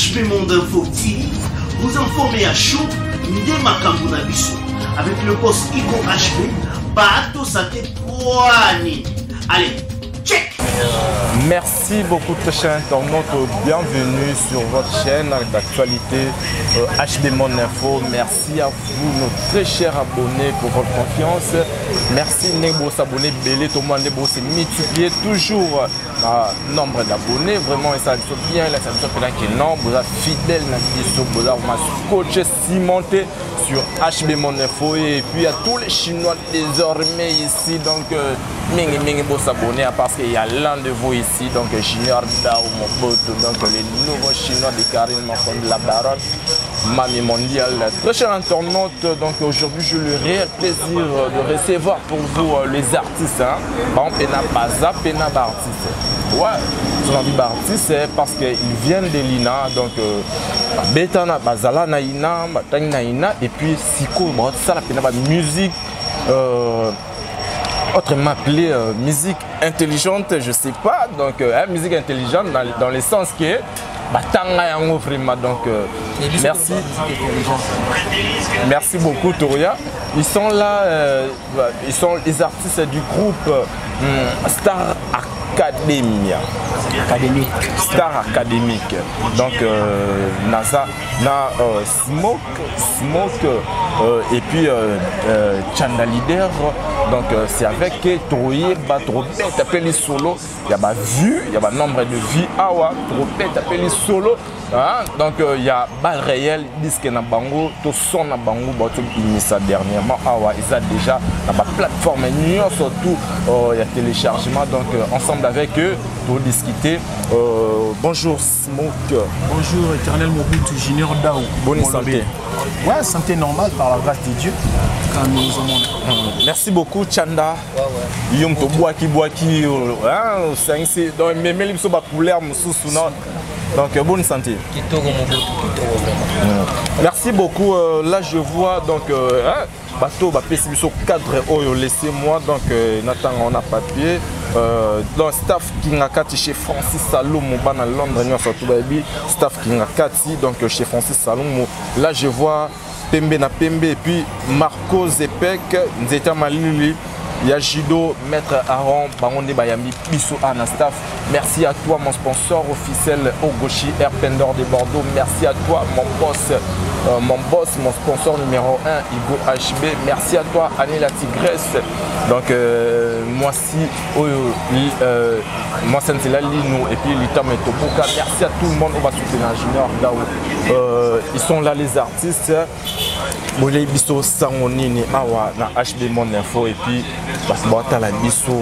HB Monde Info TV, vous informez à chaud de Makambu Nabiso avec le boss Igo HB, Bato Sate Poani. Allez, check! Merci beaucoup très chers internautes, bienvenue sur votre chaîne d'actualité HB Monde Info. Merci à vous, nos très chers abonnés, pour votre confiance. Merci de vous abonner, tout le monde se multiplier toujours le nombre d'abonnés. Vraiment, ça fait bien, ça fait que non, vous êtes fidèles, vous êtes coaché, cimenté sur HB Monde Info. Et puis à tous les Chinois désormais ici, donc mingi vous s'abonner parce qu'il y a l'un de vous ici, donc Junior Dao Moboto, donc les nouveaux Chinois de Karine Makonde la Baronne, Mami Mondial. Très chers internautes, donc aujourd'hui j'ai le réel plaisir de recevoir pour vous les artistes. Par exemple, Pena Baza, Pena Bartiste. Ouais, on dit Bartiste parce qu'ils viennent de l'INA, donc Betana Bazala Naïna, Batang Naïna, et puis Siko, ça la Pena musique. Autrement appelé musique intelligente, je sais pas, donc musique intelligente dans le sens que donc merci, merci beaucoup Touria. Ils sont là, ils sont les artistes du groupe Star Academia. Star Academique. Donc NASA, Smoke et puis Chanda Leader. Donc c'est avec Troyer, Trompette, appelé solo. Il y a ma vue, il y a un nombre de vues. Awa, Trompette, appelé solo. Donc il y a Bal Réel, disque na bango, tout son na bango, tout ça dernièrement. Awa, ils ont déjà la plateforme, surtout il y a téléchargement. Donc ensemble avec eux, pour discuter. Bonjour Smoke. Bonjour Éternel Mobutu Junior Dao. Bonne santé. Ouais, santé normale par la grâce de Dieu. Quand nous sommes... Merci beaucoup Chanda. Yom to boaki donc même les couleur donc bonne santé. Merci beaucoup. Là je vois donc bateau cadre laissez-moi donc Nathan on a papier dans staff qui n'a qu'à chez Francis Salomo à Londres surtout staff qui n'a qu'à donc chez Francis Salomo. Là je vois Pembe na Pembe et puis Marco Zepek Nzeta Malili. Yajido, Maître Aaron, Baron de Bayami, Bissou Anastaf. Merci à toi, mon sponsor officiel Ogoshi Airpendor de Bordeaux. Merci à toi, mon boss, mon sponsor numéro 1, Igo HB. Merci à toi, Annie la Tigresse. Donc, moi, c'est la Linou et puis Litam et Topoka. Merci à tout le monde, on va soutenir Junior Dao. Ils sont là, les artistes. Bolé Bisso Sangonini Awa na HB Monde Info et puis parce que la Bisso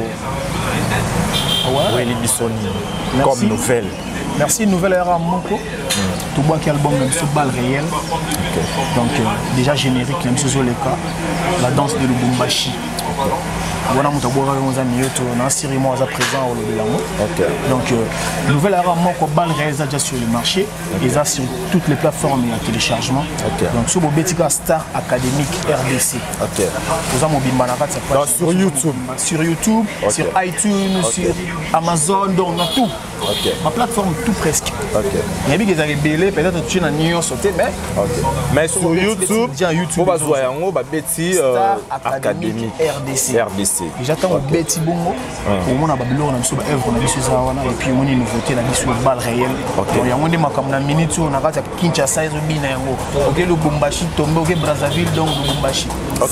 oui Bissoni comme nouvelle. Merci nouvelle era Moko. Tout bois qui album même sous Bal Réel. Donc déjà générique même sous le cas la danse de Lubumbashi. Voilà mon tabou on a mis on série moi à présent au de l'amour. Donc nouvelle era Moko Bal Réel déjà sur le marché et ça sur toutes les plateformes et en téléchargement. Donc sur Bobetika Star Academique RDC. Vous avez mobile management sur YouTube, sur iTunes, sur Amazon, donc on a tout. Ma plateforme tout presque. Il y a des gens qui ont peut-être tu n'as ni sauté mais sur YouTube, on va jouer en haut Betty Académique RDC. J'attends au Betty Bongo pour mon Babylone on a sur œuvre on a sur ça et puis on a une nouveauté là sur Bal Réel. Il y a un des comme na minute on a pas Kinshasa et Bina OK le Lubumbashi tombe OK Brazzaville donc Lubumbashi.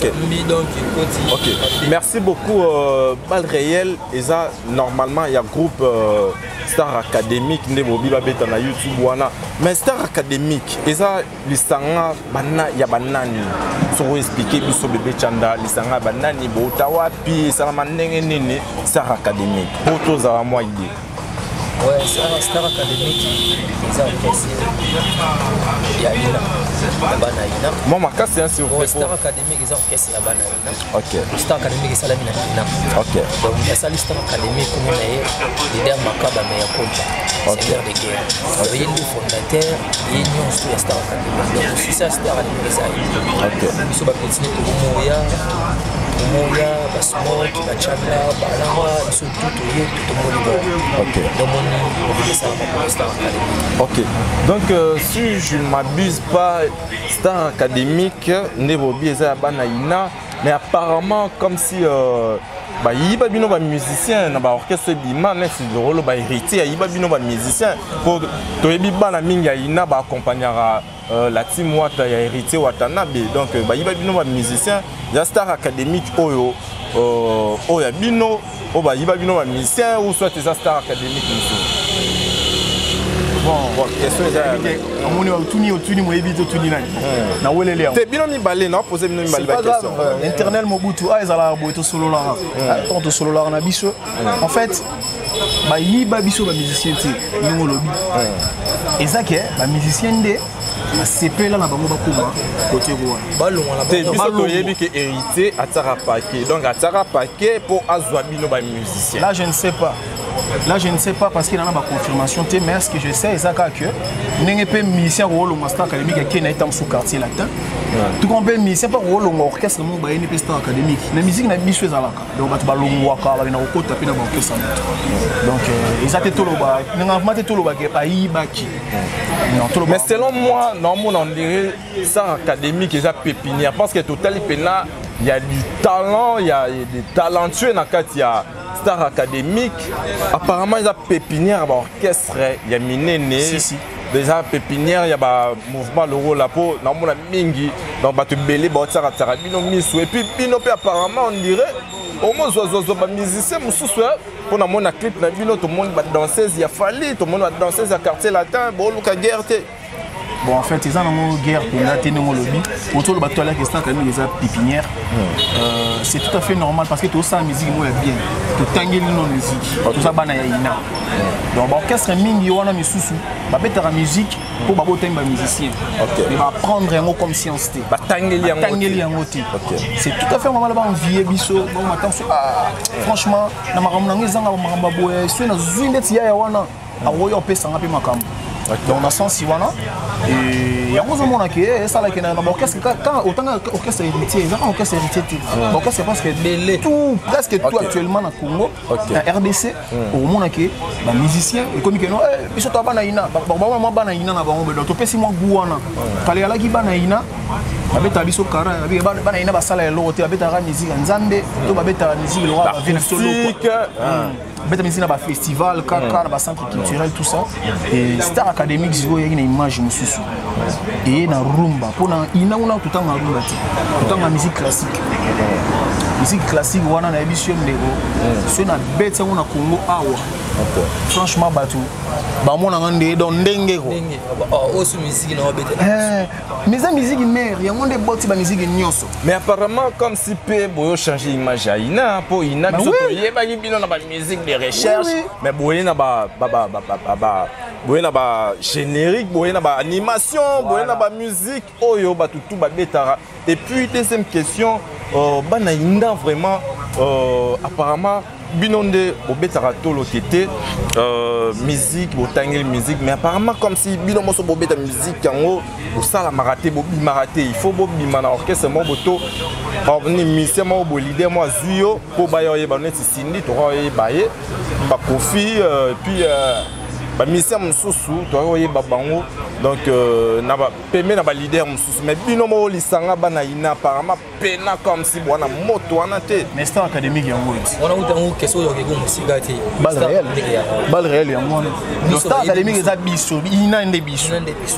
Merci beaucoup Bal Réel et ça normalement il y a groupe Star Academique Nebobi Babeta na YouTube wana mais Star Academique eza lisanga bana ya banani so expliquer biso bébé Chanda lisanga banani bota wapi salama ndenge nini Star Academique poto za moi idée. Ouais, Star Academique, ils ont orchestre. Il y a Ina, Ina. Moi, ma casse, c'est un surprise. Star Academique, ils ont orchestre à Banaïna. Ok. Star Academique, ils ont la Ina. Ok. Donc, il y a ça, Star Academique, comme on a eu, l'idée à Makaba, mais il y a Kompa. C'est l'heure de guerre. Il y a une fondateur, il y a une union sur Star Academique. Donc, c'est ça, Star Academique, ça. Ok. Ils sont baptisés pour Moya. Moya, Basmok, Bachanda, Balanga, surtout tout Ok, donc si je ne m'abuse pas, Star Academique, Nebobi et Banaïna, mais apparemment comme si il y a des musiciens dans l'orchestre Bima, c'est le rôle de héritier, il y a des musiciens pour que les musiciens accompagnent la team Wata, il y a héritier Watanabe, donc il y a des musiciens, il y a Star Academique, il y a des musiciens ou soit des Star Academique. Bon, question est Internet Mobutu, en fait, il y a des musiciens et ça, les musiciens c'est pas là côté hérité à Tarapake. Donc à Tarapake pour Azwabino musicien. Là je ne sais pas. Là je ne sais pas parce qu'il y a une confirmation. Mais ce que je sais c'est que n'est pas musicien rôle au Star Academique qui est dans ce quartier latin. Tout comme musicien pas rôle au orchestre mon ba n'est pas Star Academique. La musique n'a biso za laka. Donc ba balongwaka ba na ko taper na orchestre. Donc exactement tout le ba. N'a pas tout le ba ke ayi baki. Mais selon moi, on dirait ça académique et ça pépinière parce que total il y a du talent, il y a des talentueux dans il y a Star Académique. Apparemment il y a pépinière, il y a orchestre, il y a minéné. Déjà pépinière, il y a mouvement le rôle la peau, dans mon mingi, donc tu belé ça bino miso et puis bino apparemment on dirait au moins les musiciens pour mon clip na bino tout le monde va danser, il y a fallu tout le monde va danser à quartier latin, bon Luka guerre. Bon, en fait, ils ont une guerre pour la lobby. Autour de la question quand même les pépinières. C'est tout à fait normal parce que tout ça, la musique est bien. Tout tanguer la musique. Tout ça, c'est ina. Donc, l'orchestre mingi wana misusu. Ba mettre la musique pour ba boter ba musicien. Il va prendre un mot comme science té. Ba tanguer yango té. C'est tout à fait normal ba envier biso. Bon, attends, franchement, na makambo nangi zanga ba makambo boye. So na zuinde ti ya wana. Awoyo pesa ngapi makambo. Donc dans ce sens et il y a un moment qui est ça là qui est dans l'orchestre quand autant orchestre héritier ils ont orchestre héritier l'orchestre parce que tout presque tout actuellement dans Congo en RDC au moment qui les musiciens et comme que non ils sont bana ina ba bana ina na bango donc to pesi mo guana kale ala ki bana ina babeta biso kara bana ina basala elo te babeta ra musique nzambe to babeta musique le roi va solo beta musique na ba festival kaka ba centre culturel tout ça et Star Academique ziko yaki na image mususu et na rumba pona ina una tout en rumba tout en musique classique wana na émission ndeko so na beta una Congo awa franchement batu ba mona ngande don ndenge ko oh so musique na beta mais la musique mère ya ngonde boti ba musique nyonso mais apparemment comme si pe boyo changer image à ina po ina biso to yeba bino na ba musique de recherche mais boye na ba boye na ba générique boye na ba animation boye na ba musique oyo ba tout ba betara et puis deuxième question bana inda vraiment apparemment binonde bobetara tolo kete musique botangel musique mais apparemment comme si bino moso bobeta musique yango osala maraté bobi maraté il faut bobima na orchestre mo boto ni mission mo bo leader mo zuyo po ba yoye ba neti sindi to yoye baye ba kofi puis ba mission mususu to yoye ba bango donc na ba peme na ba leader mususu mais bino mo lisanga bana ina apparemment pena comme si bwana moto wana te mais Star Academique yango on a eu question yo ko musique te balle réel yango le Star Academique eza biso ina nde biso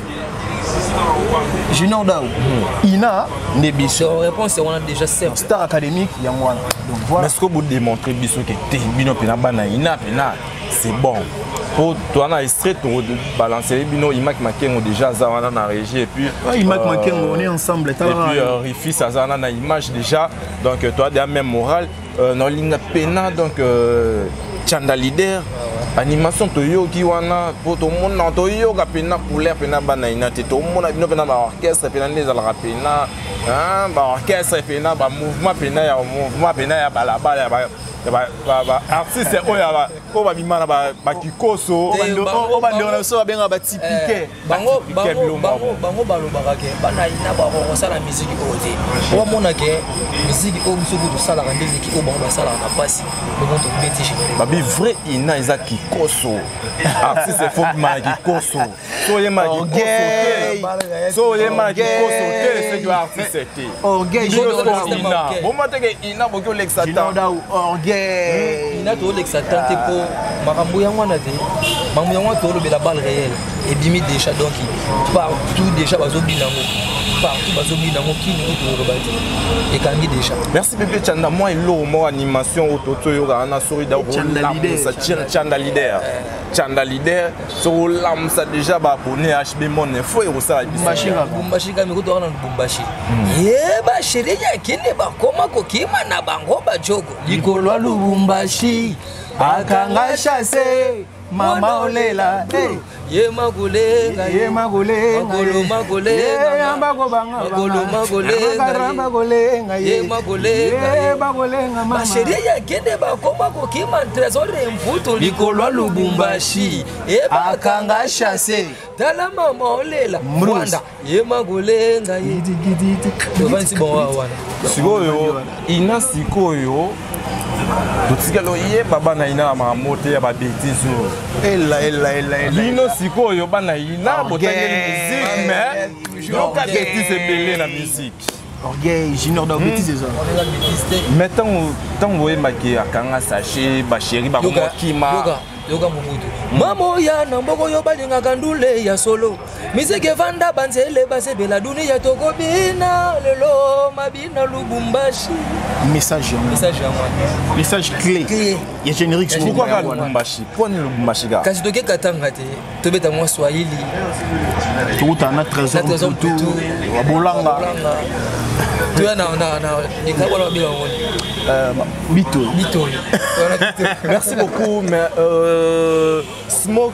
Junior Dao ina nde biso réponse on a déjà certes Star Academique yango wana donc voilà mais ce que vous démontrez biso que te bino pena bana ina pena c'est bon pour toi on a extrait pour balancer bino Imak Makengo déjà ça on a régie et puis Imak Makengo on est ensemble et puis Rifi ça on a image déjà donc toi déjà même morale non linga pena donc Chanda leader animation to yo ki wana pour tout le monde to yo ka pena couleur pena bana ina te tout le monde bino pena ba orchestre pena les ala pena ba orchestre pena ba mouvement pena ya balabala artiste oyo babima na bakikoso so babenga batipike bango balobaka ke banaina bakosala miziki oyo te omona ke miziki oyo biso kutu osalaka nde miziki oyo bango basalaka na pasi bongo tobeti générique babi vrai ina eza kikoso artiste efobima na kikoso so oyema na kikoso te so oyema na kikoso te seki artiste te bomoteke ina boki olekisa ina toolekisa tan te mpo makambo yango wana te makambo yango wana toolobela balle réelle ebimi déjà donc partout déjà bazobina yango partout bazobina yango kini oyo tooloba te ekangi déjà. Merci bébé Tchanda, moi eloko moko animation oyo totoyoka na sori daolamusa Tchanda leader sokolamusa déjà baabone HB Mon Info ekosala Lubumbashi kami kotoka na Lubumbashi yeba sheri yakende bakoma kokima na bango bajogo likolo ya Lubumbashi bakanga chasse mama olela ye magolenga ye magolenga magolo magolenga ye mbagobanga magolo magolenga ye magolenga ye magolenga mama sheri yakende bakoma kokima trésor mputo likolo ya Lubumbashi bakanga chasse tala mama olela Rwanda ye magolenga ye tobansi bon wana sikoyo ina sikoyo totikalo yeba bana ina na makambo te ya babetize oyo lino sikoyo bana ina botangeli musique mais yoka betise ebele na musique orgueil junior da betise eza mais ntango oyembaki akanga sachet basheri bakomokima yoka mobutu mama oya na mboko oyo balingaka ndule ya solo miseke evanda banzele basebela dunia tokobina lelo mabina Lubumbashi message clé ya générique pourquoi ka Lubumbashi poni Lubumbashi ka kasi toke katanga te tobeta mwa Swahili tukuta na trésor mputu wa bolanga tuya na nikabona wabila ngoni bito merci beaucoup mais Smoke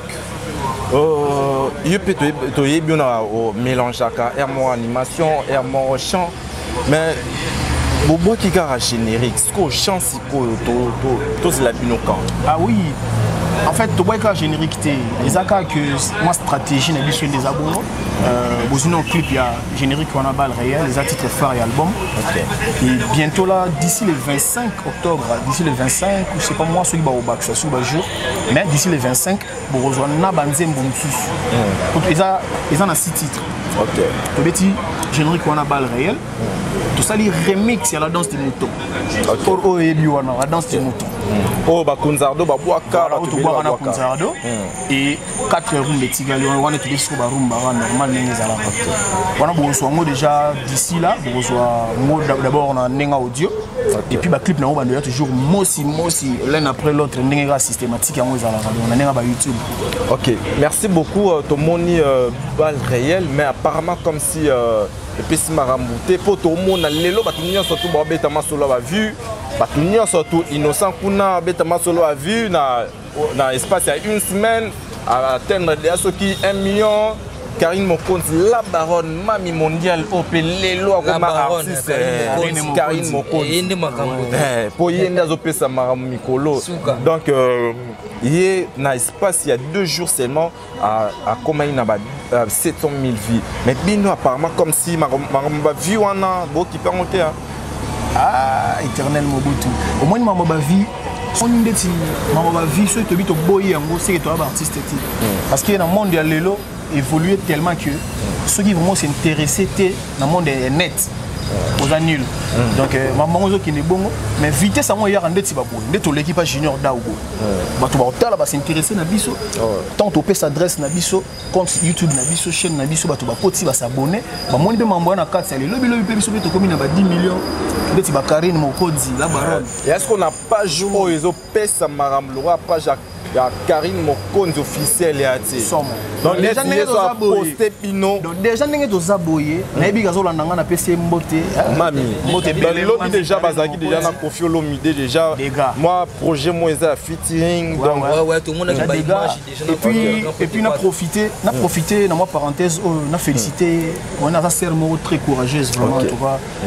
yo peut toyebi na mélangeaka air moko animation air moko chant mais bobwaki kaka générique sikoyo chant sikoyo tozela bino kan ah oui en fait toboyaki kaka générique te eza kaka que mwa stratégie na biso nde eza bongo bozwi clip ya générique wana balle réelle eza titre phare ya album et bientôt là d'ici le 25 octobre d'ici le 25 je sais pas moi soki baobakisa soki bajour mais d'ici le 25 bokozwa na banzembo mosusu eza na 6 titres tobeti générique wana balle réelle tosali remix ya la danse des moutons oyo oyebi wana la danse des moutons oyo bakunzardo babwaka tobwaka na kunzardo et 4 rumba etikali wana tobeti siko barumba wana normal ndenge ezalaka wana bokozwa yango déjà d'ici là bokozwa yango d'abord na ndenge audio et puis baclip nango bandoya toujours mosi l'un après l'autre ndenge kaka systématique yango ezalaka na ndenge ba YouTube. Ok, merci beaucoup tomoni balle réelle mais apparemment comme si epesi makambo te mpo tomona lelo bato nyonso tu babeta masolo ya bavue bato nyonso tu innocent kuna babeta masolo ya vue na espace ya une semaine atteindre deya soki 1 million. Karine Mokonzi, la baronne, mami mondiale, ope lelo akoma artiste Karine Mokonzi. Pour yende azopesa maramu mikolo. Donc yé na espace il y a 2 jours seulement à Komaï na 700 000 vies. Mais bino apparemment comme si maramu vie wana bo qui permonte ah éternel Mobutu. Au moins maman ba vie on ndeti maman ba vie so to bito boyi yango c'est que toi artiste ti. Parce que dans monde ya lelo évoluer tellement que ceux qui vraiment s'intéresser dans le monde est net aux annuls donc maman qui est bon mais vitesse à moi hier en dette si babou ndé to l'équipe junior daogo bato ba otala ba s'intéresser na biso tant to peut s'adresse na biso compte YouTube na biso chaîne na biso bato ba poti ba s'abonner ba moni be mambo na 4 sali lobi pe biso to komi na ba 10 millions ndeti ba Karine Mokonzi la baronne est-ce qu'on a pas joué ils ont pesa maram lora page Karine Mokonzi officiel et ati. Donc déjà ndenge to poster pino. Donc déjà ndenge to zaboye na yebi gazo landanga na PC mbote. Mami, mbote lobby déjà bazaki déjà na Koffi Olomide déjà. Moi projet moi eza featuring donc ouais tout le monde a image déjà. Et puis na profiter na moi parenthèse na féliciter on a sa sœur très courageuse vraiment en tout cas.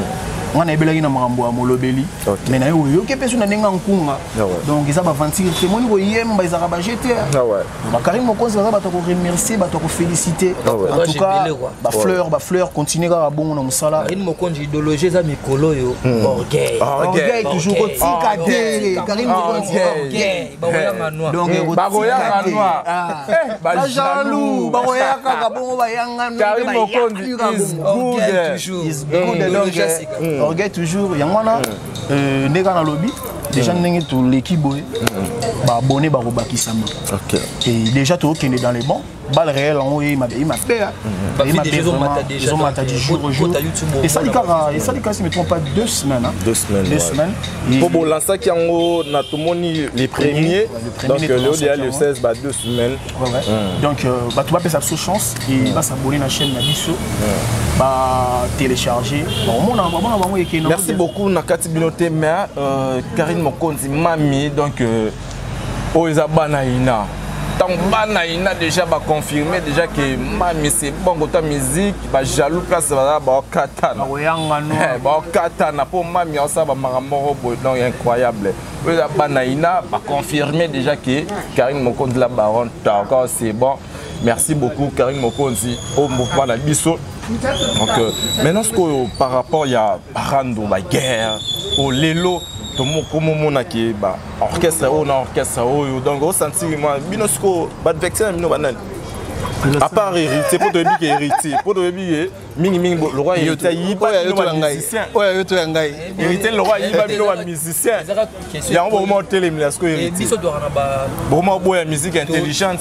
On a belagi na makambo ya molobeli. Mais na yo yo ke peso na nenga nkunga. Donc ça va aventure témoin ko yemba ils araba jeter. Ba Karim Mokonzi ba ba to remercier, ba to féliciter. En tout cas, ba fleur continuer ka bon na musala. Karim Mokonzi idéologie za mikolo yo. Orgueil toujours tika te. Karim Mokonzi orgueil. Ba wala nganoa. Donc ba goya nganoa. Ba jaloux, ba goya ka bon ba yanga. Karim Mokonzi is good. Is good. Orgueil toujours. Yangwana ndeka na lobby. Déjà n'engé tout l'équipe bah abonné bah Robakisama. Ok. Et déjà tout qui est dans les bons. Balle réelle en haut il m'a fait. Il m'a fait vraiment. Ils ont jour au jour. Et ça dit si me trompe pas 2 semaines. 2 semaines. Pour lancer qui en haut na tout monde les premiers. Donc le 16 bah 2 semaines. Donc bah tu vas faire sa sous chance et va s'abonner à la chaîne Nabiso. Bah télécharger. Merci beaucoup Nakati Binote mais Karim Mokonzi Mami donc Oizabanaina. Tant Banaina déjà va confirmer déjà que Mami c'est bon côté musique, bah jaloux place bah katana. Bah katana pour Mami ça va maramoro donc incroyable. Oizabanaina va confirmer déjà que Karim Mokonzi la baronne encore c'est bon. Merci beaucoup Karim Mokonzi au mouvement la biso. Donc maintenant ce que par rapport il y a Rando la guerre au Lelo tout comme mon qui bah orchestre donc au sentir moi binosco bad vexer mino banane à part héritier pour te dire héritier pour te dire mingi le roi héritier il pas musicien ouais yo ngai héritier le roi il pas bino musicien il y a un moment télé mais est-ce que héritier biso do na ba bon boya musique intelligente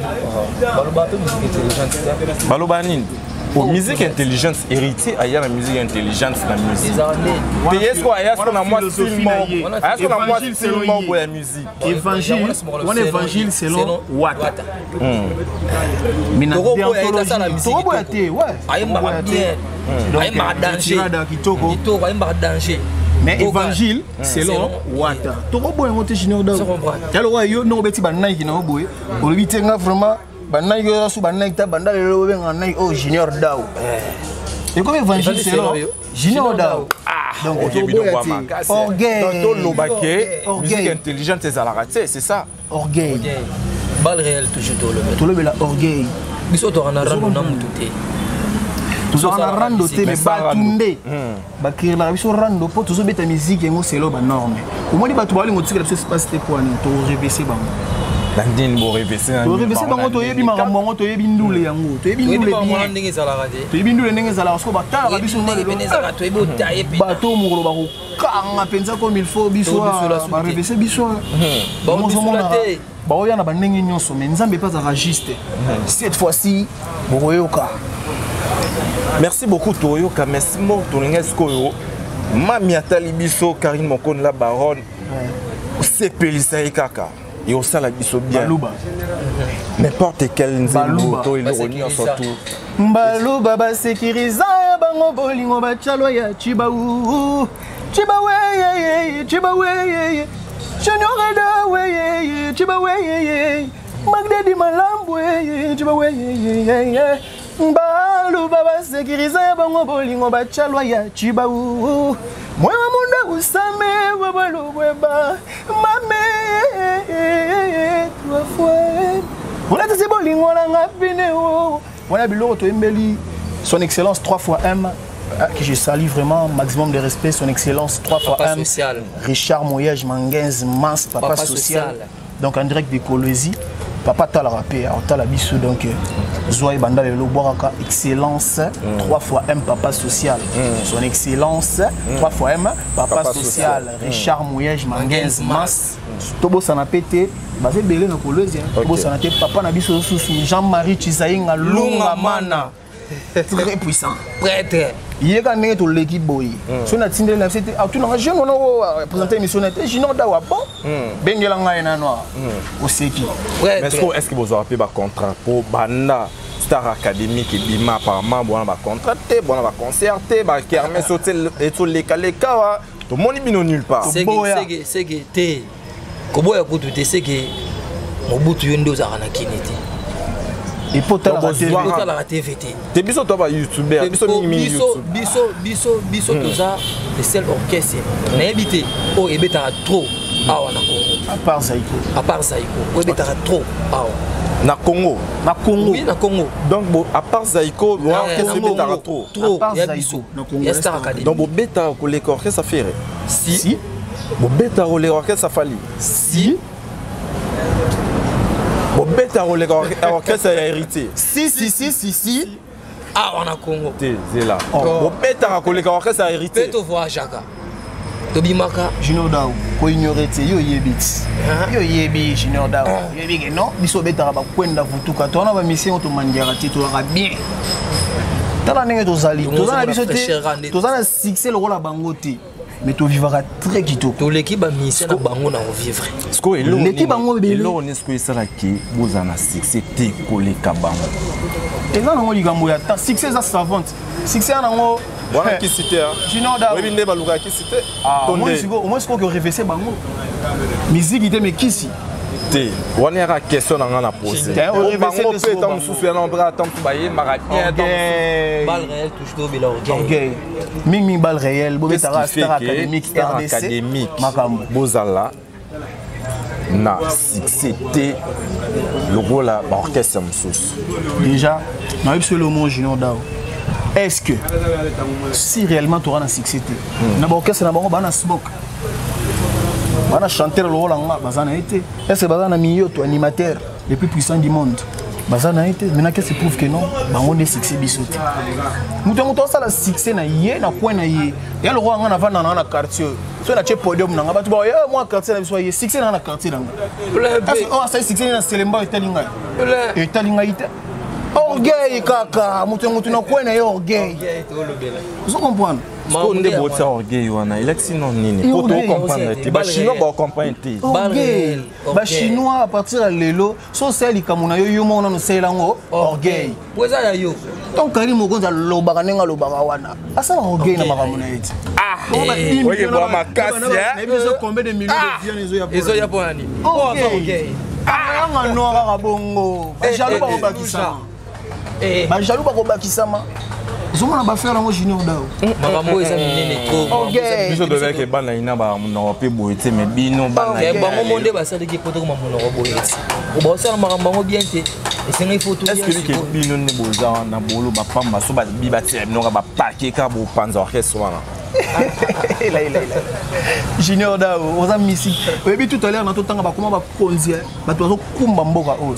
baloba nini pour musique intelligente héritier aya la musique intelligente la musique est-ce qu'on aya ce na moi seulement pour la musique évangile selon Wata mina mais évangile selon Wata toko boy monte junior da talo yo no beti ba Nike na boy o bitenga vraiment ba Nike so ba Nike ta banda le benga Nike o junior dao et comme évangile selon junior dao donc orgueil donc l'obake musique intelligente c'est la raté c'est ça orgueil balle réelle toujours tout le bela orgueil biso to na rando na mututé tout ça na rando te mais batunde ba créer la biso rando pour tout ça beta musique ngo selo ba norme au moins ba to bali ngo tikela se passe te pour ani to revc bango landine bo revc bango to yebi makambo ngo to yebi ndule yango to yebi ndule bien ndenge za la raté to yebi ndule ndenge za la parce que ba tala ba biso ndenge beneza to yebo taye pe ba to mukolo ba ko kanga penza comme il faut biso ba revc biso ba mo te ba oya na ba ndenge nyonso mais nzambe pas à juste cette fois-ci boyoka. Merci beaucoup Toyoka, merci beaucoup Tolingesko. Mami atali biso Karim Mokonzi la baronne. C'est Pelisa Kaka. Et au sein la biso bien. N'importe quel nzembo et l'ironie surtout. Baluba ba sécuriser bango bolingo ba chalo ya chibaou. Chibawe chibawe. Junior da we chibawe. Magdedi malambwe chibawe. Baluba ba sécuriser bango bolingo ba chalo ya chibaou. Moi munda usame babalubeba mame trois fois. Voilà c'est bolingo la ngapineo. Voilà biloko to embeli son excellence 3 fois M que je salue vraiment maximum de respect son excellence 3 fois M social. Richard Moyage Mangenz Mans papa social. Donc en direct de Kolwezi papa tala rapé tala biso donc Zoé Banda le Boaraka excellence 3 fois M papa social. Son excellence 3 fois M papa social. Richard Moyage Mangenz Mans Tobo Sanapete basé belé na Kolwezi Tobo Sanapete papa na biso Jean-Marie Chisainga Lunga Mana très puissant prêtre il a gagné tout l'équipe boy so na tindé na c'était tout na jeune on présenter émission na junior da wa bon bengela ngai na noir au seki mais est-ce que vous avez pas contrat pour Banda Star Academy qui bima apparemment bon va contracter bon va concerter va kermesse hôtel et tout les kaleka tout le monde bino nulle part c'est que té koboya kutu té c'est que mobutu yondo za na kinete Et pour ta la TVT. T'es biso toi ba YouTuber, biso mini YouTube. Biso toza le seul orchestre. Na habité oh ebeta trop awa na Congo. À part Zaïko. Oh ebeta trop awa. Na Congo. Oui, na Congo. Donc à part Zaïko, orchestre ebeta trop. Trop. Ya biso. Ya Star Academy. Donc beta ko le orchestre ça fait. Si. Beta ko le orchestre ça fali. Si. Beta ko le orchestre a hérité. Si. Ah, on a Congo. C'est là. Beta ko le orchestre a hérité. Peto voix Jaka. Tobimaka. Junior Dao, ko ignorer te yo yebit. Yo yebi Junior Dao. Yebi que non, biso beta ba kwenda vutuka. To na ba mission to mandiara te to ra bien. Tala ndenge to zali. To na biso te. To na succès le rôle la bango te. Mais tu vivras très kitoko. Tout l'équipe a mis ça dans bango na vivre. L'équipe bango bébé. Lo on est ce que ça là qui vous en a succès te collé kabango. Et là on ligambo ya ta succès ça savante. Succès na ngo voilà qui cité hein. Junior Dao. Oui binde baluka qui cité. Au moins ce qu'on réfléchir bango. Musique était mais qui si te on est à question na nga na poser. Bango peut être en sous na bras tant que bailler maratien balle réelle touche to bela orgueil. Ming balle réelle bo betara Star Academy RDC makambo bozala na succès te le rôle la orchestre msous. Déjà na absolument Junior Dao. Est-ce que si réellement tu auras un succès na orchestre na bango bana smoke bana chanter le rôle en bazana été est-ce que bazana milieu to animateur le plus puissant du monde bazana été maintenant qu'est-ce qui prouve que non bango ne succès bisote muto ça la succès na yé na coin na yé ya le roi ngana vana na quartier so na che podium na ngaba tu ba ya moi quartier na biso yé succès na quartier na ngaba oh ça succès na Selemba etalinga etalinga ite orgueil kaka muto na coin na orgueil vous comprenez Skonde bota orgueil wana election non nini pour tout comprendre te ba chinois ba comprendre te orgueil ba chinois à partir de lelo so seli kamuna yo mona no selango orgueil poza ya yo donc kali mokonza lobaka nenga lobaka wana asala orgueil na makamuna yeti oye bo makasi hein biso combien de millions de viewers ezo ya pour nani orgueil anga no kaka bongo ba jaloux ba kobakisama ba jaloux ba kobakisama Zomana ba faire ngo Junior Dao. Makambo eza minene trop. Okay. Biso devait que bana ina ba na pe boité mais bino bana. Bango monde ba sala ki poto ko mamuno ko boyeti. O ba sala makambo bien te. Esenga photo bien. Est-ce que bino ne boza na bolo ba pamba so ba biba ti no ba paquet ka bo panza orchestre wana. Là. Junior Dao, oza musique. Oyebi tout à l'heure na to tanga ba comment ba konzi ba to kumba mboka o.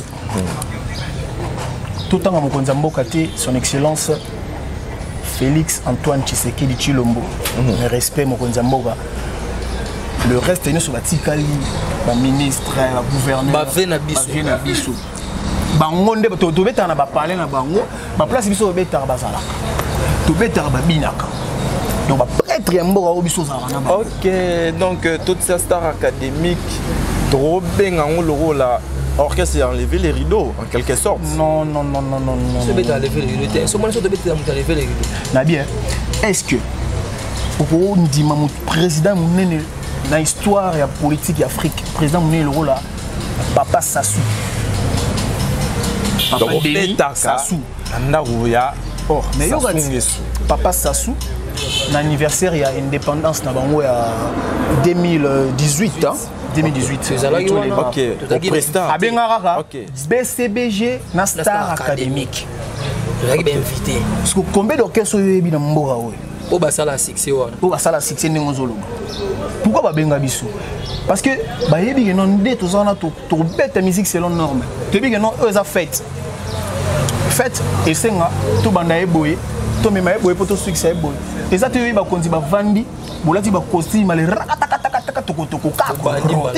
Tout tanga mo konza mboka te son excellence Félix Antoine Tshisekedi Tshilombo. Le respect mokonza mboka. Le reste est sur la tikali, ba ministre, ba gouverneur, ba vena biso. Bango nde to beta na ba parler na bango, ba place biso beta bazala. To beta ba binaka. Donc ba prêtre mboka o biso za na ba. OK, donc toute cette star académique trop bien en le rôle là. Orchestre a enlevé les rideaux en quelque sorte. Non. Ce bête a enlevé les rideaux. Ce moment de bête a enlevé les rideaux. Nabia, est-ce que pour dire mon président Mounene dans l'histoire et la politique d'Afrique, président Mounene le rôle là, Papa Sassou. Papa Sassou. Andarouya. Oh, mais Papa Sassou, l'anniversaire il y a indépendance na bango ya 2018 hein. 2018. Ok. Ok. BCBG na Star Académique. Tu as bien invité. Parce que combien d'orchestres y a dans Mboka oui. O basala succès wana. O basala succès ndenge zoloba. Pourquoi ba benga biso? Parce que ba yebi que non ndé to zana to bête musique selon norme. Tu yebi que non eux a fait. Fait et senga to banda eboye, to mema eboye poto succès eboye. Et ça tu yebi ba konzi ba vandi, bolati ba costume le rakata toko kako.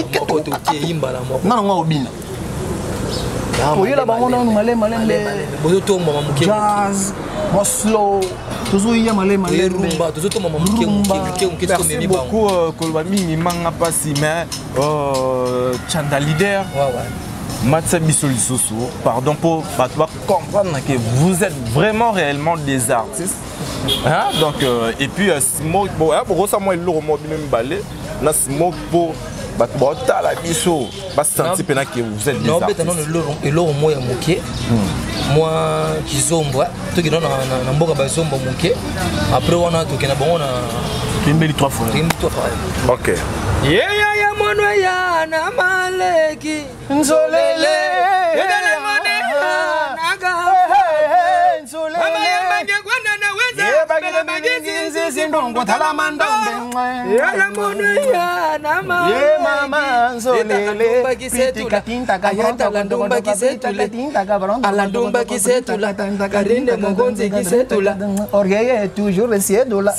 Non obina. Oyela bango na malé bozo to mama muke jazz mo slow tozo iya malé rumba tozo to mama muke ko memi bango ko mingi manga pasi mais chanda leader Matsa Bissoli Soso, pardon pour comprendre que vous êtes vraiment réellement des artistes. Hein? Donc, et puis, Smoke, pour ça, moi, il l'a même balé. Là, Smoke, pour la biso, senti que vous êtes des non, artistes. non, moi, moi, qui zomba, tout qui donne un bon bazomba moqué. Après, on a tout qui n'a bon, on a une belle 3 fois. Ok. Yeah, mon ya, na maleki, nzolele, orgueil est toujours le cédula.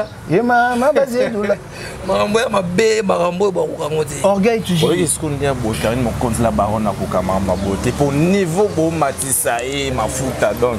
Orgueil toujours. Est-ce qu'on dit à Karine mon compte la baronne à Kokamama beauté pour niveau beau matissa et ma fouta donc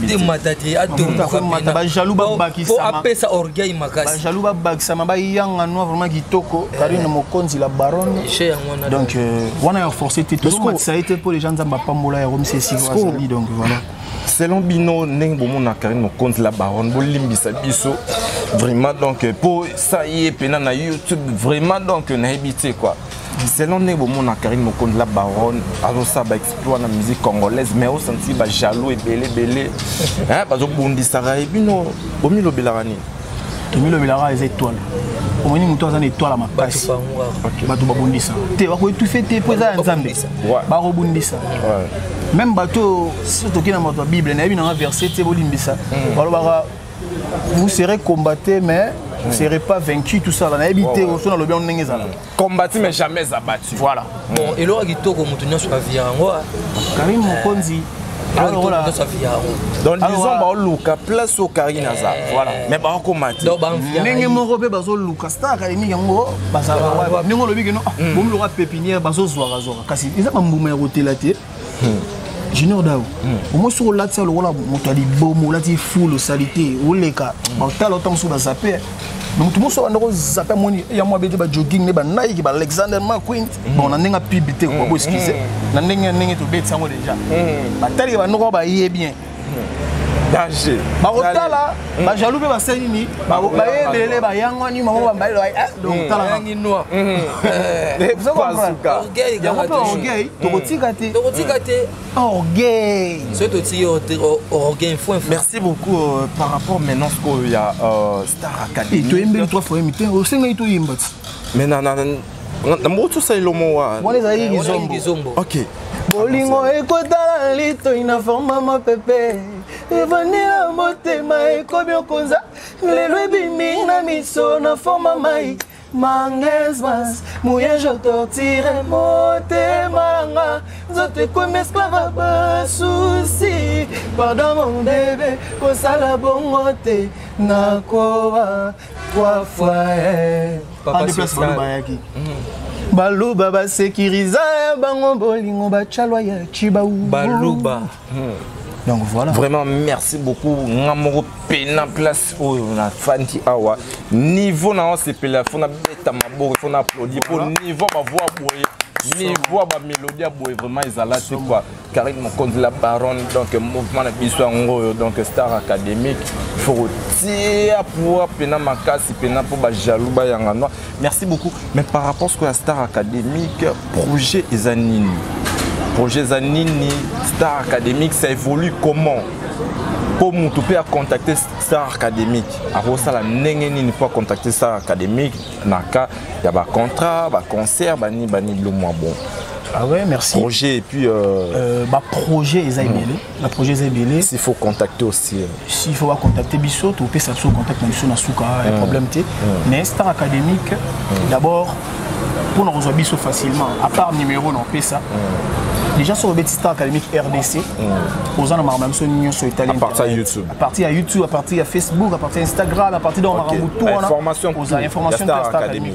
jaloux ça orgueil makasi jaloux bakisama ba yanga noir vraiment kitoko Karine mon compte la baronne donc on a forcé tout ça a été pour les gens zamba pambola et Rome c'est donc voilà. Selon Bino neng bomo na Karine mon compte la baronne bolimbisa biso vraiment donc pour ça y est pena na YouTube vraiment donc na habité quoi. Selon neng bomo na Karine mon compte la baronne alors ça ba exploit la musique congolaise mais au senti ba jaloux et belé hein parce que bondi sara et Bino bomi lo belarani bomi lo belara les étoiles au moins muto azana étoile ma passe bato babondisa te ba ko tout fait te poza nzambe ba robondisa même bateau surtout qui dans notre Bible na un verset te bolimbisa balobaka vous serez combattu mais vous ne serez pas vaincu tout ça na habité au son le bien ndenge zala combattu mais jamais abattu voilà bon et là kitoko mutu nyonso ka via ngo Karine Mokonzi alors voilà donc disons ba luka place au Karine za voilà mais ba komati donc ba via ndenge moko pe bazo luka star academy yango bazala wa ndenge lobi que non bom lo pépinière bazo zwara kasi eza ba mbuma ya hôtel te Junior Dao au moins sur la tsa lola moto ali bomo la ti full salité oleka ba tala autant sur ba zapper donc tout le monde soit ndako zapper moni ya moi bete ba jogging ne ba Nike ba Alexander McQueen bon na ndenga pibité ko bo excuser na ndenge to bet sango déjà ba tali ba ndako ba yé bien danger ba otala ba jaloux ba senini ba yebele ba yangwani mamo ba mbailo donc tala ngi noir vous avez orgueil orgueil orgueil merci beaucoup par rapport maintenant ce qu'il y a Star Academy tu aimes 3 fois imité au senga tu imbat mais na moto ça ilomo wa zombo OK bolingo ekotala lito ina forma ma pepe evanila motema ekomi okonza lelo ebimi na miso na forma mai mangesmas mouye je tortire motema nanga nzoto ekomi esclave basusi pardon mon bébé kosala bongo te nakoba 3 fois en déplacement bayaki baluba basekiriza bango bolingo bachalwa ya chibaou baluba donc voilà vraiment merci beaucoup ngamoro pena place au na fanti awa niveau na c'est pela fona beta maboko fona applaudir pour niveau ba voix boye niveau ba mélodie boye vraiment ezala c'est quoi Karine Mokonzi la baronne donc mouvement na biso ngo donc Star Academy faut tirer pour pena makasi pena pour ba jaloux ba yangano merci beaucoup mais par rapport à ce que la Star Academy projet ezanini projet Zanini, Star Academic, ça évolue comment? Comment tu peux contacter Star Academic? Alors ça, la n'engeni pas contacter Star Academic. Naka, il y a un contrat, un concert, bani le moins bon. Ah ouais, merci. Projet et puis. Projet Ezaïbélé. Le projet Ezaïbélé. S'il faut contacter aussi. S'il faut contacter Bissot, tu peux ça contacter Bissot dans Souka, un problème t. Mais Star Academic, d'abord, pour nous résoudre Bissot facilement, à part numéro, on peut ça. Déjà sur le Star Academic RDC, aux gens même sur l'Union sur Italien. À partir de YouTube. À partir de YouTube, à partir de Facebook, à partir d'Instagram, à partir de Maramoutou. Information aux informations de Star Academic.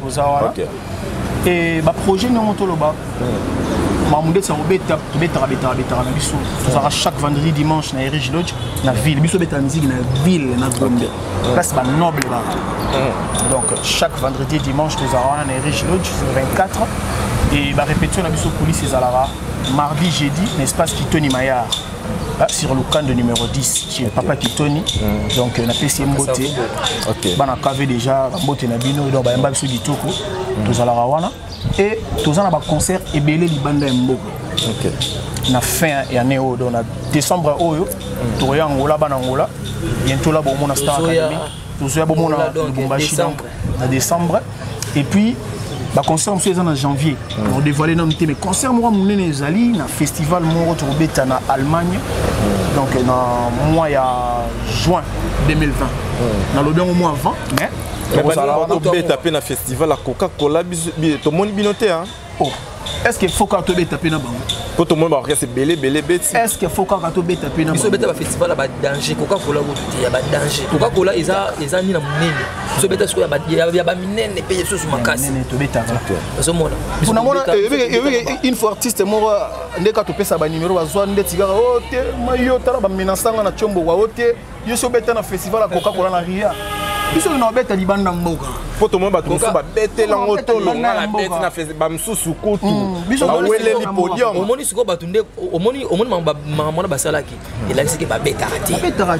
Et le projet nous monte là-bas. Mamoudé ça beta na biso. Ça chaque vendredi dimanche na Erige Lodge na ville. Biso beta musique na ville na Gombe. Place ba noble là. Donc chaque vendredi dimanche nous avons na Erige Lodge 24 et la répétition na biso police ezalara mardi jeudi l'espace Kitoni Mayar. Sur le camp de numéro 10 chez Papa Kitoni. Donc on a fait Mbote. OK. Bana kavé déjà Mbote na bino donc ba mba biso ditoko. Tozalara wana. et tous en concert et belé libanda mboka. OK. Na fin et année au dans décembre oyo to ya Angola bana Angola bientôt là bon mon Star Academy to so ya bon mon Lubumbashi en décembre et puis ba concert monsieur en janvier on dévoiler nom mais concert moi mon nene ezali na festival mo to beta na Allemagne donc na mois ya juin 2020 na le bien au mois avant mais on beta pe na festival la Coca-Cola to moni binoté hein. Oh, est-ce qu'il faut qu'on te bête taper na bango? Pour tout le monde c'est belé bêti. Est-ce qu'il faut qu'on te bête taper na bango? Biso beta ba festival ba danger Coca-Cola il y a ba danger. Coca-Cola ils a ni na munene. Biso beta so ya ba minene payer so sur makasi. Nene to beta. Biso mona. Pour na mona une fois artiste mo ndeka to pesa ba numéro bazwa ndeti ga ote mayo tala ba menasanga na chombo wa ote yo so beta na festival la Coca-Cola na Ria. Biso na beta libanda mboka. Pour tout le monde ba bête lango to longa la bête na festival ba msusu kutu. Biso wele li podium. Omoni siko batunde omoni mona basalaki. Il a dit que ba beta raté.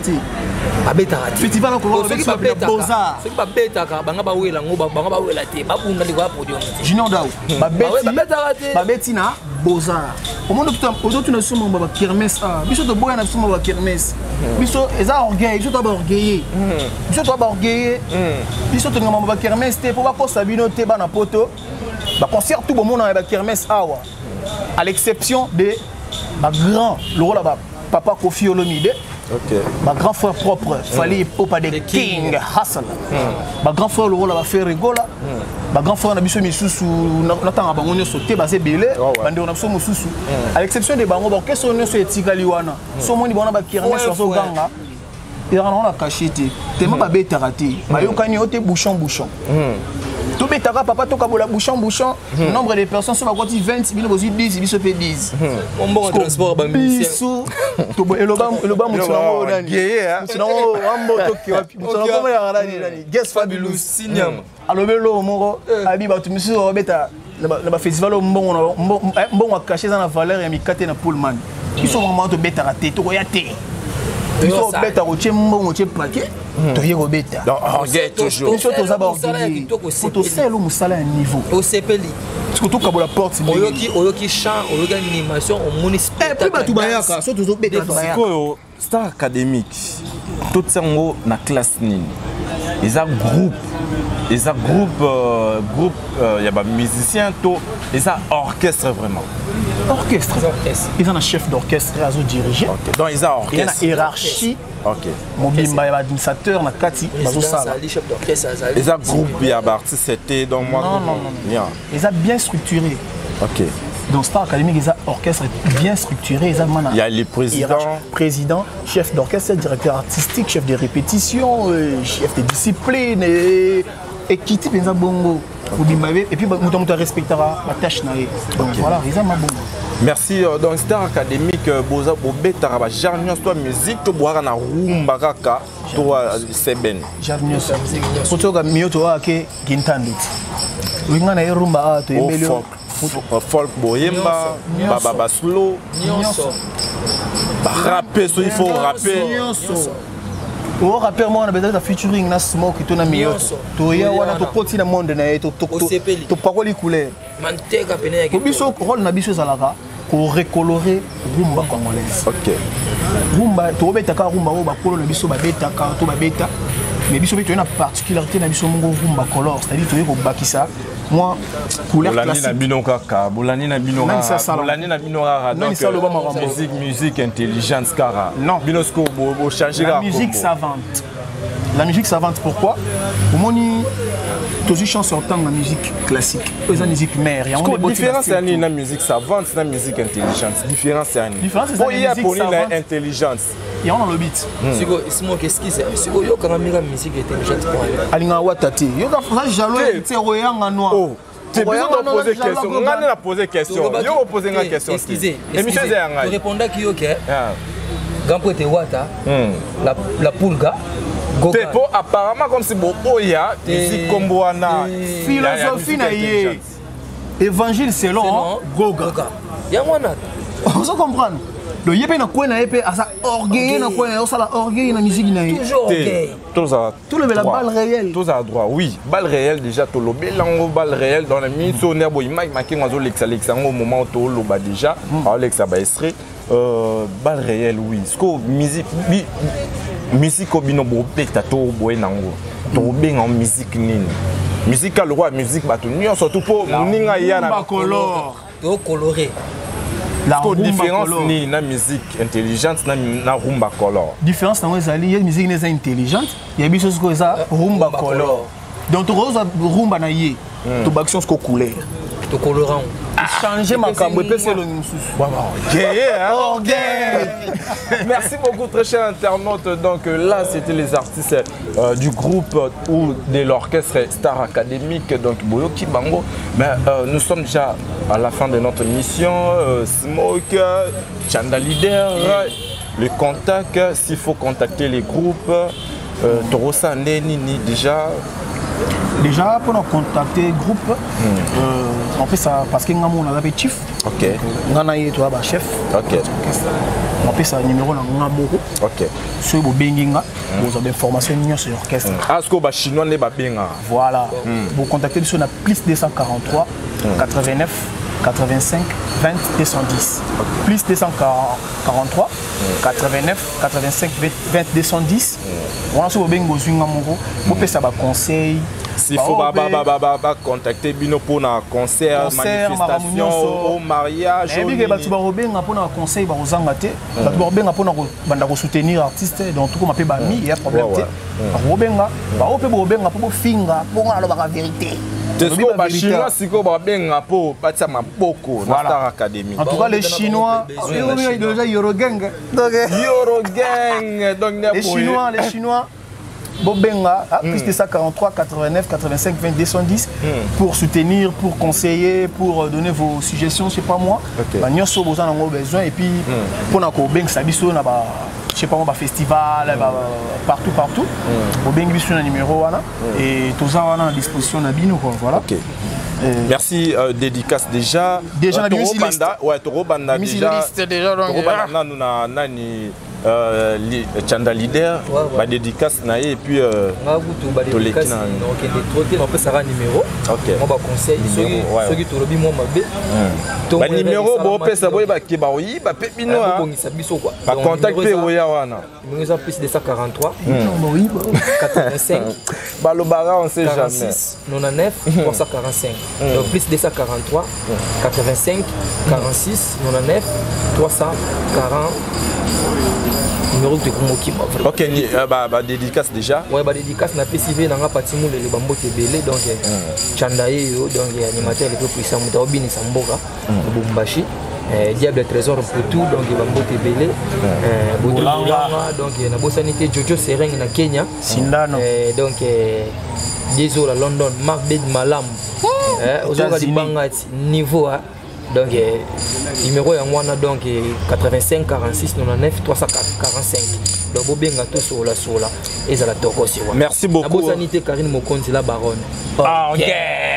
Ba beta raté. Festival la Coca-Cola ba beta boza. C'est ba beta ka banga ba wela ngo banga ba wela te. Ba bunda li kwa podium. Junior Dao. Ba beta raté. Ba betina boza. Omoni tout na sumo ba kermesse a. Biso to boya na sumo ba kermesse. Biso eza orgueil, biso to ba orgueillé. Biso to ba orgueillé. Biso to ngamba ba kermesse te pour ba ko sabino te ba na poto. Ba concert tout bon monde na ba kermesse awa. À l'exception de ma grand le rôle là papa Kofi Olomide. OK. Ma grand frère propre Fally Ipupa de King Hustle. Ma grand frère le rôle là faire rigola. Ma grand frère na biso misusu na tanga bango nyoso te basé belé bande on a biso mususu. À l'exception de bango ba question nyoso etikali wana. So moni bona ba kermesse so ganga. Et on a caché te. Tellement ba beta raté. Ba yokani ote bouchon. Tout bétara papa to kabola bouchon nombre de personnes sont bakoti 20 000 bozi 10 biso pe 10 on bon transport ba biso to eloba mutsongo nani mutsongo ambo to ki mutsongo ya nani guest fabulous sinyam alobelo moko abi ba tumisi obeta na ba festival mbongo caché dans la valeur ya mikate na Pullman biso vraiment to bétara te to ya te biso beta ko chembongo che plaqué to yego beta donc orgueil toujours biso to za ba orgueil to selo musala un niveau au sepeli surtout ka la porte oyoki chant oyoki animation au municipal plus ba tubayaka so to beta tubayaka ko Star académique tout ça na classe nini ils a groupe y a ba musicien to ils a orchestre vraiment orchestre ils ont un chef d'orchestre à diriger donc ils a orchestre il y a une hiérarchie OK mobimba ya administrateur na kati bazo sala chef d'orchestre ils a groupe ya ba artiste c'était donc moi non ils a bien structuré OK dans Star Academy ils a orchestre bien structuré ils a mana il y a les président chef d'orchestre directeur artistique chef de répétition chef de discipline et équipe penza bongo et puis muto respectera la tâche na donc voilà ils ont ma bongo. Merci donc Star académique boza bobeta ba jarnios toi musique to boira na rumba kaka to seben jarnios poto ga mioto ake gintandit winga na rumba to embelio folk boyemba baba slow nyonso ba rapper so il faut rapper o rapper moi on a besoin de featuring na smoke to na mioto to ya wana to koti na monde na to pakoli couleur manteka pene yake biso rôle na biso zalaka ko recolorer rumba congolaise. OK. Rumba to betaka rumba o bakolo na biso babetaka to babeta mais biso beto na particularité na biso mongo rumba color c'est-à-dire to yeko bakisa moi couleur classique bolani na binoka donc musique intelligente cara non binosko bo changer la musique savante pourquoi au moni tous les chansons en la musique classique la musique mère la différence c'est la musique savante la musique intelligente différence c'est il y a pour l'intelligence et on a le beat siko smoke esquisse siko yo kana mira musique intelligente pour alinga watati yo ka fa jalo te royanga noir tu besoin de poser question on a poser question yo poser une question excusez tu répondais qui OK grand poète wata la pulga Tepo apparemment comme si Boya musique comme Boana philosophie na yé évangile selon Goga ya wana on se comprendre Le yépe na quoi na yépe à ça orgueil na quoi na ça la orgueil na musique na toujours orgueil. Tout le la balle réelle. Tous à droit, oui. Balle réelle déjà tout le belango balle réelle dans la minute on est boy Mike making ngazo l'ex au moment où lo ba déjà Alex ba extrait balle réelle oui. Sko musique obino bo pekta to boy nango. To ben en musique nini. Musique le roi musique bato ni surtout pour ninga ya na color. To coloré. La différence ni na musique intelligente na rumba color. Différence na ezali ya musique n'est intelligente, ya biso ce que ça rumba color. Donc tu rose rumba na yé. To baction ce couleur. To colorant. Changer ma cambo et c'est le Merci beaucoup très chers internautes. Donc là c'était les artistes du groupe ou de l'orchestre Star Academique donc Boyoki Bango. Mais nous sommes déjà à la fin de notre mission. Smoke, Chanda Leader, le contact, s'il faut contacter les groupes. Torosa Neni déjà. Déjà pour nous contacter le groupe, on fait ça parce que nous avons un chief. Ok. Nous avons un chef. Ok. On fait ça numéro dans Namoro. Ok. Sur le Benginga, vous avez des formations sur l'orchestre. Est-ce que les Chinois ne sont pas voilà. Vous contactez sur la plus 243 89 85 20 210. Plus 243 89 85 20 210. On a sur le Bengo Namoro. Vous faites ça conseil. S'il faut contacter Bino pour un concert, manifestation, au mariage, pour un conseil, pour soutenir l'artiste, donc tout comme il y a problème. En tout cas, les Chinois, les Chinois. Bobenga, plus de ça 43, 89, 85, 20, 210 pour soutenir, pour conseiller, pour donner vos suggestions, je sais pas moi. Nous avons besoin et puis pour nous Bobenga, ça biso na ba je sais pas moi festival partout. Bobenga biso na numéro wana et tous ça wana à disposition na bino quoi voilà. OK. Merci dédicace déjà. Déjà na bino ouais Toro Banda déjà. Toro Banda nous na nani Chanda Leader, ma dédicace et puis numéro. Ok. On va conseiller ceux qui te lobby moi ma numéro bon pesa boy ba ki ba oui ba pepino ba contacter oya wana. Nous avons plus de 143 85 ba lo bara on sait jamais 99 345. Donc plus de 143 85 46 99 340 numéro de Kumoki. Ok, dédicace déjà. Ouais, dédicace na PCV na Patimou le Bambo Tebele donc Chandaye donc animateur le plus puissant Moutobini Samboka Bumbashi. Diable Trésor pour tout donc Bambo Tebele donc na bosanité Jojo Sereng na Kenya Sindano donc Désolé à London Mark Bed Malam aux Banga niveau donc numéro est en donc 85 46 99 345 donc bobenga to sola et ça la toko aussi. Merci beaucoup. La sanité Karine Mokonzi la baronne. Ah OK.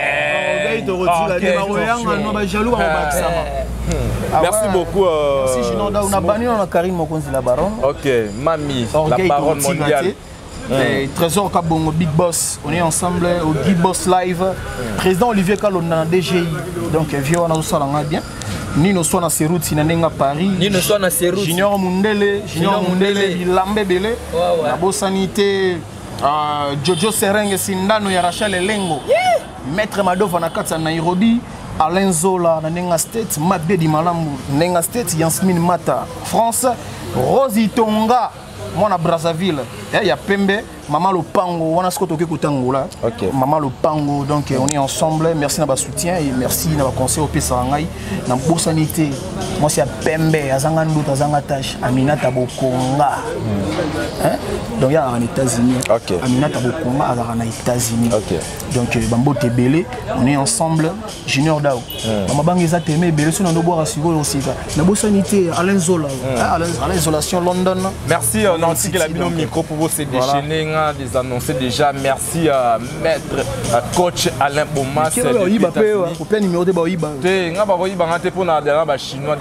Merci beaucoup. Merci Gino da una bani on Karine Mokonzi la baronne. OK, Mami la baronne mondiale. Trésor Kabongo Big Boss, on est ensemble au Big Boss Live. Président Olivier Kalona DGI, donc vieux on a ça là bien. Nino soit na Seroute sinanenga Paris. Nino soit na Seroute. Junior Mundele Lambe Bele. La Bosanité Jojo Sereng Sindano ya Rachel Elengo. Maître Madova na Katsa Nairobi. Alain Zola na Nenga State, Mabedi Malambu Nenga State, Yansmin Mata France, Rosi Tonga. Moi na Brazzaville, il y a Pembe, Maman Lopango, on a ce que tu as OK. Maman Lopango, donc on est ensemble. Merci de votre soutien et merci de votre conseil au Pessangai. Dans la sanité, moi c'est Pembe, Azangandou, Azangatash, Aminata Bokonga. Donc il y a en États-Unis. OK. Aminata Bokonga, en États-Unis. OK. Donc Bambo Tebele, on est ensemble. Junior Dao. Maman Bangeza Teme, Bele, on doit boire à Sigo aussi. La bonne sanité, Alain Zola, Alain Isolation London. Merci, on a aussi que la micro pour vous se déchaîner. a des annoncés déjà. Merci à maître coach Alain Bomas. Numéro de Baoïba. Chinois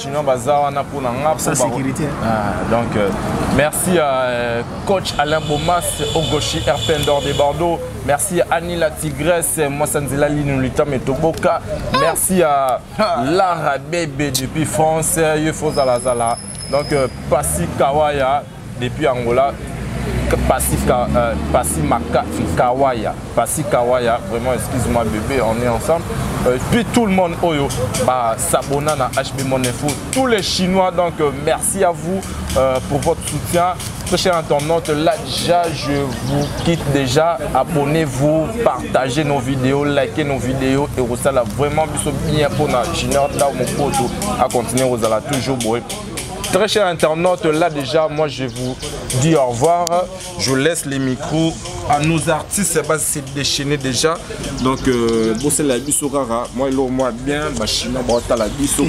donc merci à coach Alain Bomas au gaucher Erpendor de Bordeaux. Merci à Annie la Tigresse, moi Sanzela Linulita Metoboka. Merci à Lara Bébé depuis France, Yefozalazala. Donc Passi Kawaya depuis Angola. Passi Kawaya, vraiment excuse-moi bébé, on est ensemble. Puis tout le monde Oyo, s'abonne à HB Mon Info, tous les Chinois, donc merci à vous pour votre soutien. Très cher internaute, là déjà je vous quitte déjà. Abonnez-vous, partagez nos vidéos, likez nos vidéos et vous allez vraiment bien pour la Junior à continuer, vous allez toujours beau. Très cher internaute, là déjà, moi je vous dis au revoir. Je laisse les micros à nos artistes, c'est déchaîné déjà. Donc, c'est la biso rara. Moi, il moi bien, China, la biso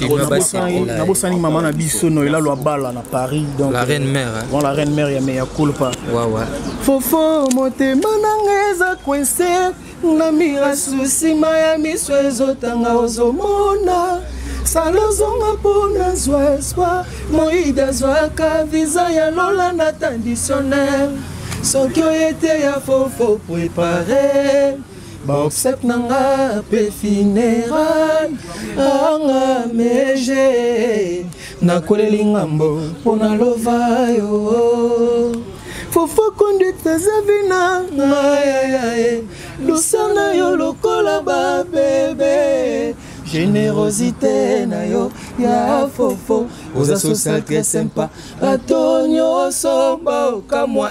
Paris. La reine mère. Bon, la reine mère, il y a culpa. Ouais. Fofo, monte manangeza coincé. Namira souci, Miami, soezotanga ozomona. Salozonga pona zwa espoir Moïda zwa ka visa ya lola na traditionnel Soki oyete ya fofo préparé Ba obsèque nanga pe funérail Anga meje Nakoleli ngambo pona lova yo Fofo conduite zavina Ayayaye Lusana yo lokola ba bébé Générosité na yo ya fofo Oza social très sympa Atonio somba kamwa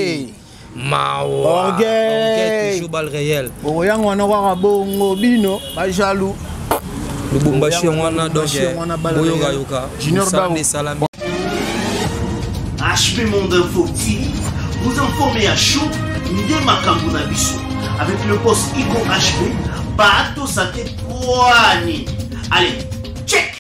Mawa Orgueil toujours balle réel Oyango wana waka bongo bino ba jaloux Lubumbashi wana donc Boyoga yoka Junior Bao HB Monde Info TV vous informez à chaud Ndé Makambu na biso avec le boss Igo HB Bato Sate Poani. Allez, check.